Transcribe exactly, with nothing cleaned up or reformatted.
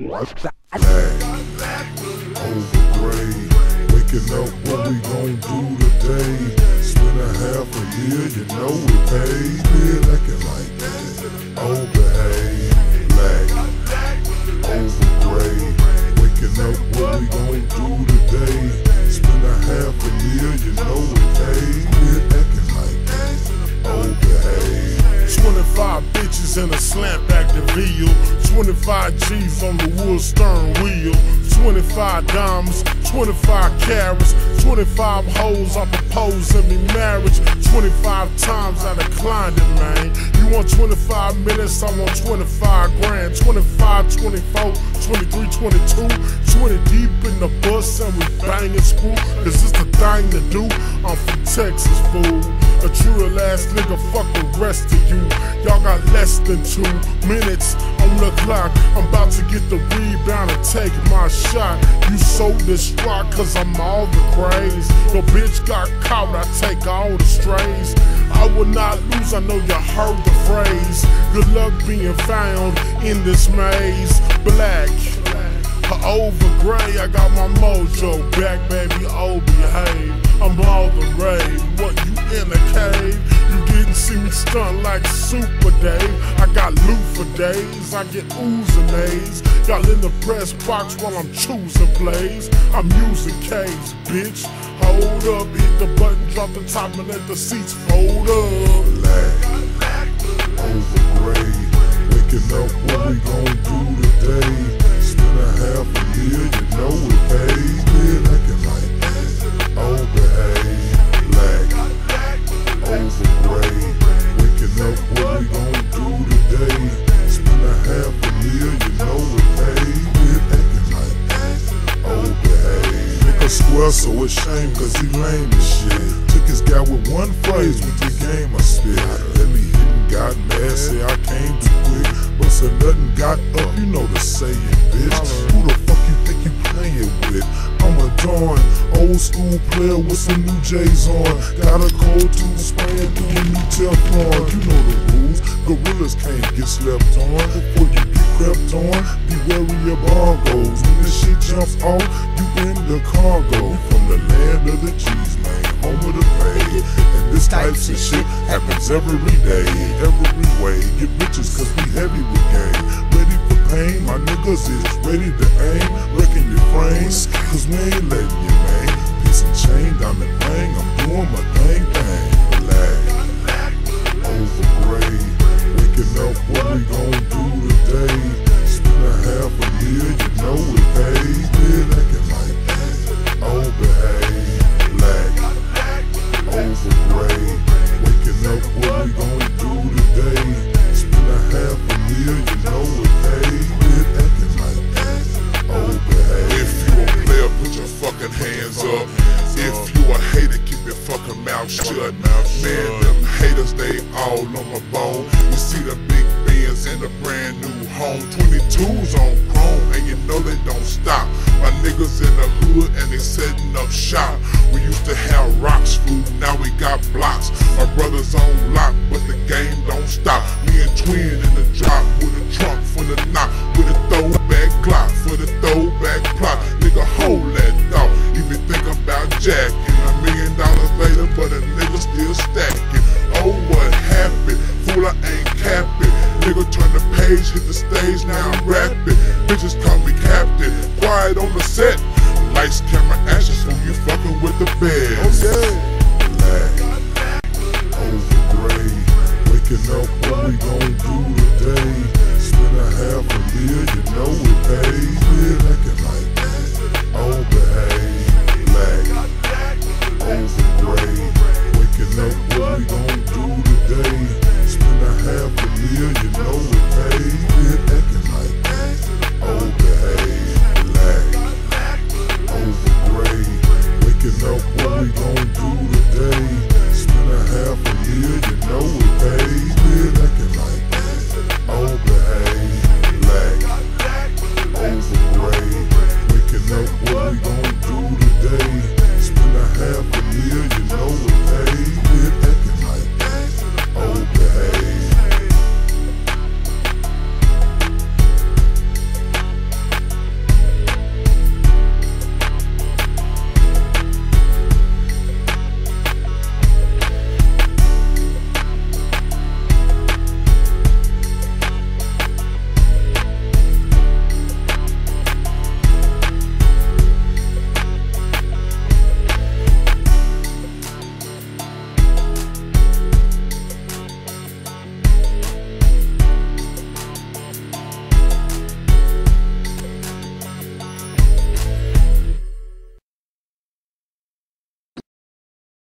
Overgrade, waking up, what we gon' do today? Spend a half a year, you know we paid. We're acting like that. Oh, behave, black. Overgrade, waking up, what we gon' do today? Spend a half a year, you know we paid. We're acting like that. Oh, behave. twenty-five bitches in a slant back to Ville, twenty-five G's on the wood stern wheel, twenty-five diamonds, twenty-five carats, twenty-five hoes I propose in me marriage, twenty-five times I declined it, man. You want twenty-five minutes, I want twenty-five grand, twenty-five, twenty-four, twenty-three, twenty-two, twenty deep in the bus and we bangin' screw, cause it's the thing to do. I'm from Texas, fool. A true ass nigga, fuck the rest of you. Y'all got less than two minutes on the clock. I'm about to get the rebound and take my shot. You so distraught cause I'm all the craze. Your bitch got caught, I take all the strays. I will not lose, I know you heard the phrase. Good luck being found in this maze. Black, overgrade, I got my mojo back, baby, oh behave. I'm all the rave, what you in a cave? You didn't see me stunt like Super Dave. I got loot for days, I get oohs and A's. Y'all in the press box while I'm choosing plays. I'm using K's, bitch. Hold up, hit the button, drop the top and let the seats fold up. Black, overgrade, waking up, what we gon' do today? Spend a half a year, you know we paid. We're acting like that. Oh, behave, black, overgrade, waking up, what we gon' do today? Spend a half a year, you know we paid. We're acting like that. Oh, behave. Nigga swear so it's shame cause he lame as shit. Took his guy with one phrase with the game I spit. Let me hit and got mad, say I came too quick. But so nothing got up, you know the saying, bitch. Who the fuck you think you playing with? I'm a Dawn, old school player with some new J's on. Got a cold tooth spraying through a new Teflon. You know the rules, gorillas can't get slept on. Before you get crept on, be wary of bongos. When this shit jumps off, you in the cargo. From the land of the G's, man, home of the pay. And this types of shit happens every day, every way. Get bitches cause we heavy with game. Ready for pain, my niggas is ready to aim. Wrecking your frames, cause we ain't letting you, man. Piece and chain, diamond ring, I'm doing my thing, thing. Black, overgrade, waking up, what we gon' do today? Spend a half a year, you know we paid. We're acting like that. Oh, behave, black, overgrade, waking up, what we gon' do today? Spend a half a year, you know we paid. We're acting like that. Oh, behave. If you a player, put your fucking hands up. If you a hater, keep your fucking mouth shut. Man, them haters, they all on my bone. You see the big Benz and the brand new home. twenty-twos on chrome, and you know they don't stop. My niggas in the hood and they setting up shop. We used to have rocks, food, now we got blocks. My brothers on lock, but the game don't stop. Me and Twin in the drop with a trunk for the knock, with a throwback Glock for the throwback plot. Nigga, hold that thought. Even think about jacking a million dollars later, but a nigga still stacking. Oh, what happened? Fool, I ain't capping. Nigga, turn the page, hit the stage, now I'm rapping. Bitches call me captain, quiet on the set. Lights